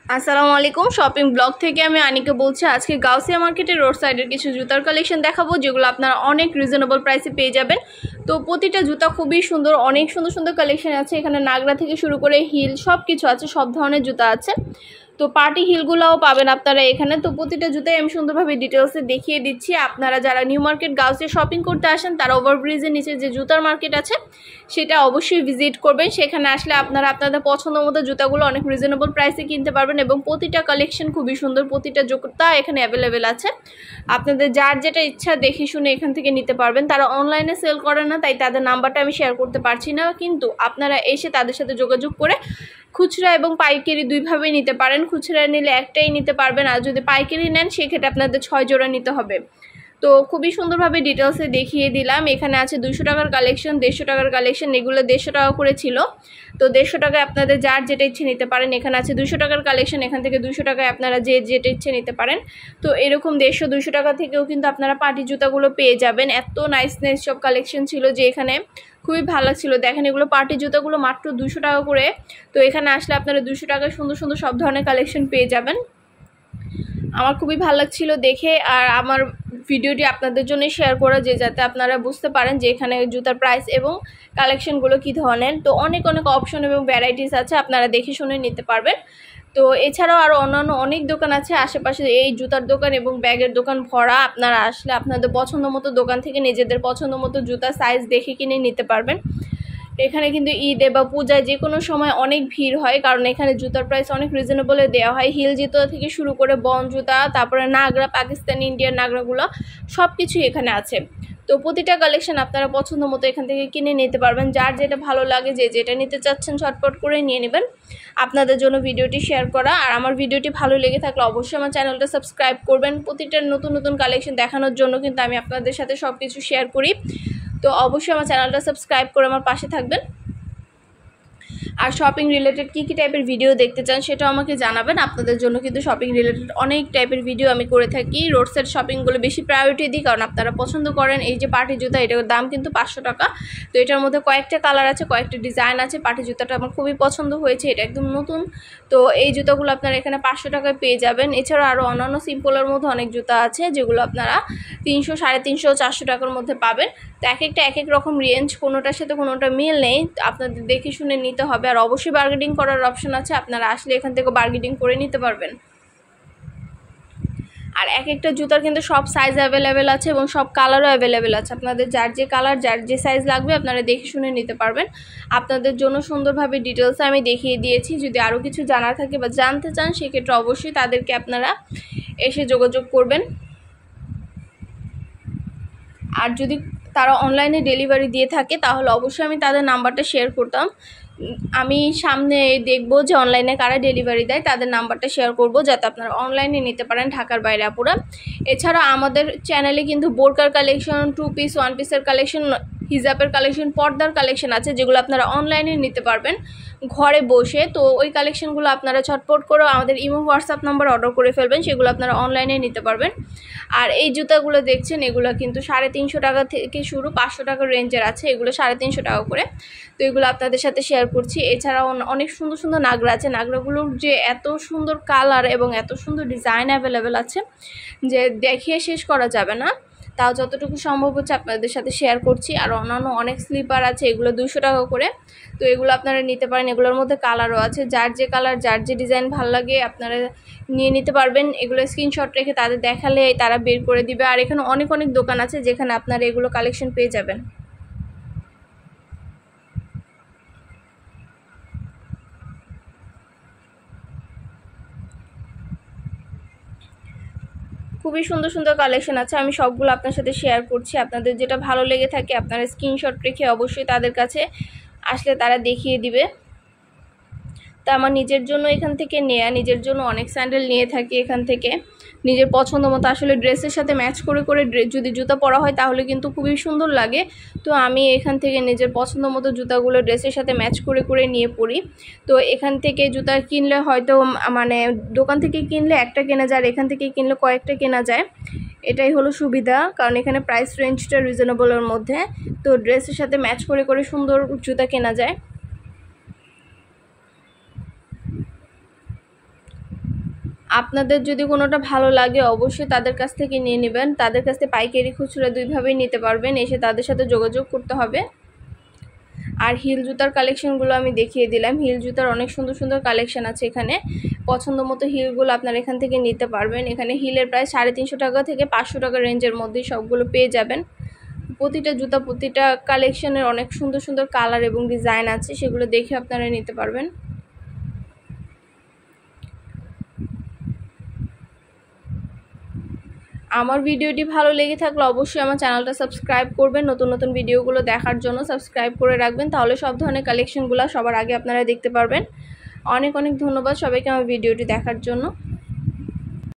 আসসালামু আলাইকুম shopping blog থেকে আমি আনিকা বলছি। আজকে গাউসিয়া মার্কেটের রোড সাইডের কিছু জুতার কালেকশন দেখাবো, যেগুলো আপনারা অনেক রিজনেবল প্রাইসে পেয়ে যাবেন। তো প্রতিটা জুতা খুবই সুন্দর, অনেক সুন্দর সুন্দর কালেকশন আছে। এখানে নাগরা থেকে শুরু করে হিল সব কিছু আছে, সব ধরনের জুতা আছে। তো পার্টি হিলগুলোও পাবেন আপনারা এখানে। তো প্রতিটা জুতাই আমি সুন্দরভাবে ডিটেলসে দেখিয়ে দিচ্ছি। আপনারা যারা নিউ মার্কেট গাউসিয়া শপিং করতে আসেন তারা ওভারব্রিজের নিচে যে জুতার মার্কেট আছে সেটা অবশ্যই ভিজিট করবেন। সেখানে আসলে আপনারা আপনাদের পছন্দ মতো জুতাগুলো অনেক রিজনেবল প্রাইসে কিনতে পারবেন এবং প্রতিটা কালেকশন খুবই সুন্দর, প্রতিটা জুতা এখানে অ্যাভেলেবেল আছে। আপনাদের যার যেটা ইচ্ছা দেখে শুনে এখান থেকে নিতে পারবেন। তারা অনলাইনে সেল করে না, তাই তাদের নাম্বারটা আমি শেয়ার করতে পারছি না, কিন্তু আপনারা এসে তাদের সাথে যোগাযোগ করে খুচরা এবং পাইকারি দুইভাবেই নিতে পারেন। খুচরা নিলে একটাই নিতে পারবেন, আর যদি পাইকারি নেন সেক্ষেত্রে আপনাদের 6 জোড়া নিতে হবে। তো খুবই সুন্দরভাবে ডিটেলসে দেখিয়ে দিলাম। এখানে আছে 200 টাকার কালেকশন, 150 টাকার কালেকশন, এগুলো 150 টাকা করে ছিল। তো 150 টাকায় আপনাদের যার যেটা ইচ্ছে নিতে পারেন। এখানে আছে 200 টাকার কালেকশন, এখান থেকে 200 টাকায় আপনারা যেটা ইচ্ছে নিতে পারেন। তো এরকম 150-200 টাকা থেকেও কিন্তু আপনারা পার্টি জুতাগুলো পেয়ে যাবেন। এত নাইস নাইস সব কালেকশন ছিল যে এখানে খুবই ভালো লাগছিল। দেখেন এগুলো পার্টি জুতাগুলো মাত্র 200 টাকা করে। তো এখানে আসলে আপনারা 200 টাকায় সুন্দর সুন্দর সব ধরনের কালেকশন পেয়ে যাবেন। আমার খুবই ভালো লাগছিল দেখে, আর আমার ভিডিওটি আপনাদের জন্য শেয়ার করা, যে যাতে আপনারা বুঝতে পারেন যে এখানে জুতার প্রাইস এবং কালেকশনগুলো কী ধরনের। তো অনেক অনেক অপশন এবং ভ্যারাইটিস আছে, আপনারা দেখে শুনে নিতে পারবেন। তো এছাড়াও আরও অন্যান্য অনেক দোকান আছে আশেপাশে, এই জুতার দোকান এবং ব্যাগের দোকান ভরা। আপনারা আসলে আপনাদের পছন্দ মতো দোকান থেকে নিজেদের পছন্দ মতো জুতা সাইজ দেখে কিনে নিতে পারবেন। এখানে কিন্তু ঈদে বা পূজায় যে কোনো সময় অনেক ভিড় হয়, কারণ এখানে জুতার প্রাইস অনেক রিজনেবলে দেওয়া হয়। হিল জুতা থেকে শুরু করে বন জুতা, তারপরে নাগরা, পাকিস্তানি, ইন্ডিয়ান নাগরাগুলো সব কিছুই এখানে আছে। তো প্রতিটা কালেকশন আপনারা পছন্দ মতো এখান থেকে কিনে নিতে পারবেন। যার যেটা ভালো লাগে, যে যেটা নিতে চাচ্ছেন ঝটপট করে নিয়ে নেবেন। আপনাদের জন্য ভিডিওটি শেয়ার করা, আর আমার ভিডিওটি ভালো লেগে থাকলে অবশ্যই আমার চ্যানেলটা সাবস্ক্রাইব করবেন। প্রতিটা নতুন নতুন কালেকশন দেখানোর জন্য কিন্তু আমি আপনাদের সাথে সব কিছু শেয়ার করি। তো অবশ্যই আমার চ্যানেলটা সাবস্ক্রাইব করে আমার পাশে থাকবেন। আর শপিং রিলেটেড কী টাইপের ভিডিও দেখতে চান সেটাও আমাকে জানাবেন। আপনাদের জন্য কিন্তু শপিং রিলেটেড অনেক টাইপের ভিডিও আমি করে থাকি। রোড সাইড শপিংগুলো বেশি প্রায়োরিটি দিই, কারণ আপনারা পছন্দ করেন। এই যে পার্টি জুতা, এটার দাম কিন্তু 500 টাকা। তো এটার মধ্যে কয়েকটা কালার আছে, কয়েকটা ডিজাইন আছে। পার্টি জুতাটা আমার খুবই পছন্দ হয়েছে, এটা একদম নতুন। তো এই জুতাগুলো আপনারা এখানে 500 টাকায় পেয়ে যাবেন। এছাড়াও আরও অন্যান্য সিম্পলের মধ্যে অনেক জুতা আছে, যেগুলো আপনারা 300, 350, 400 টাকার মধ্যে পাবেন। তো এক একটা এক এক রকম রেঞ্জ, কোনোটার সাথে কোনোটা মিল নেই, আপনাদের দেখে শুনে নিতে হবে। আর অবশ্যই বার্গেনিং করার অপশন আছে, আপনারা আসলে এখান থেকে বার্গেনিং করে নিতে পারবেন। আর এক একটা জুতার কিন্তু সব সাইজ অ্যাভেলেবেল আছে এবং সব কালারও অ্যাভেলেবেল আছে। আপনাদের যার যে কালার, যার যে সাইজ লাগবে আপনারা দেখে শুনে নিতে পারবেন। আপনাদের জন্য সুন্দরভাবে ডিটেলসে আমি দেখিয়ে দিয়েছি। যদি আরও কিছু জানার থাকে বা জানতে চান সেক্ষেত্রে অবশ্যই তাদেরকে আপনারা এসে যোগাযোগ করবেন। আর যদি তারা অনলাইনে ডেলিভারি দিয়ে থাকে তাহলে অবশ্যই আমি তাদের নাম্বারটা শেয়ার করতাম। আমি সামনে দেখব যে অনলাইনে কারা ডেলিভারি দেয়, তাদের নাম্বারটা শেয়ার করব, যাতে আপনারা অনলাইনে নিতে পারেন ঢাকার বাইরে আপুরা। এছাড়া আমাদের চ্যানেলে কিন্তু বোরকার কালেকশন, 2 পিস 1 পিসের কালেকশন, হিজাবের কালেকশন, পর্দার কালেকশন আছে, যেগুলো আপনারা অনলাইনে নিতে পারবেন ঘরে বসে। তো ওই কালেকশনগুলো আপনারা ছটপট করে আমাদের ইমো হোয়াটসঅ্যাপ নাম্বার অর্ডার করে ফেলবেন, সেগুলো আপনারা অনলাইনে নিতে পারবেন। আর এই জুতাগুলো দেখছেন, এগুলো কিন্তু 350 টাকা থেকে শুরু, 500 টাকার রেঞ্জের আছে, এগুলো 350 টাকা করে। তো এগুলো আপনাদের সাথে শেয়ার করছি। এছাড়াও অনেক সুন্দর সুন্দর নাগরা আছে, নাগরাগুলোর যে এত সুন্দর কালার এবং এত সুন্দর ডিজাইন অ্যাভেলেবেল আছে যে দেখিয়ে শেষ করা যাবে না। তাও যতটুকু সম্ভব হচ্ছে আপনাদের সাথে শেয়ার করছি। আর অন্যান্য অনেক স্লিপার আছে, এগুলো 200 টাকা করে। তো এগুলো আপনারা নিতে পারেন, এগুলোর মধ্যে কালারও আছে। যার যে কালার, যার যে ডিজাইন ভালো লাগে আপনারা নিয়ে নিতে পারবেন। এগুলো স্ক্রিনশট রেখে তাদের দেখালে তারা বের করে দিবে। আর এখানে অনেক অনেক দোকান আছে যেখানে আপনারা এগুলো কালেকশন পেয়ে যাবেন। খুবই সুন্দর সুন্দর কালেকশন আছে, আমি সবগুলো আপনার সাথে শেয়ার করছি। আপনাদের যেটা ভালো লেগে থাকে আপনারা স্ক্রিনশট রেখে অবশ্যই তাদের কাছে আসলে তারা দেখিয়ে দিবে। তা আমার নিজের জন্য এখান থেকে নেয়া, নিজের জন্য অনেক স্যান্ডেল নিয়ে থাকি এখান থেকে। নিজের পছন্দ মতো আসলে ড্রেসের সাথে ম্যাচ করে করে যদি জুতা পরা হয় তাহলে কিন্তু খুবই সুন্দর লাগে। তো আমি এখান থেকে নিজের পছন্দ মতো জুতাগুলো ড্রেসের সাথে ম্যাচ করে করে নিয়ে পরি। তো এখান থেকে জুতা কিনলে হয়তো মানে দোকান থেকে কিনলে একটা কেনা যায়, আর এখান থেকে কিনলে কয়েকটা কেনা যায়। এটাই হলো সুবিধা, কারণ এখানে প্রাইস রেঞ্জটা রিজনেবলের মধ্যে। তো ড্রেসের সাথে ম্যাচ করে করে সুন্দর জুতা কেনা যায়। আপনাদের যদি কোনোটা ভালো লাগে অবশ্যই তাদের কাছ থেকে নিয়ে নেবেন। তাদের কাছ থেকে পাইকারি খুচরা দুইভাবেই নিতে পারবেন, এসে তাদের সাথে যোগাযোগ করতে হবে। আর হিল জুতার কালেকশনগুলো আমি দেখিয়ে দিলাম। হিল জুতার অনেক সুন্দর সুন্দর কালেকশন আছে এখানে। পছন্দ মতো হিলগুলো আপনারা এখান থেকে নিতে পারবেন। এখানে হিলের প্রায় 350 টাকা থেকে 500 টাকা রেঞ্জের মধ্যে সবগুলো পেয়ে যাবেন। প্রতিটা জুতা প্রতিটা কালেকশনের অনেক সুন্দর সুন্দর কালার এবং ডিজাইন আছে, সেগুলো দেখে আপনারা নিতে পারবেন। আমার ভিডিওটি ভালো লেগে থাকলে অবশ্যই আমার চ্যানেলটা সাবস্ক্রাইব করবেন। নতুন নতুন ভিডিওগুলো দেখার জন্য সাবস্ক্রাইব করে রাখবেন, তাহলে সব ধরনের কালেকশনগুলো সবার আগে আপনারা দেখতে পারবেন। অনেক অনেক ধন্যবাদ সবাইকে আমার ভিডিওটি দেখার জন্য।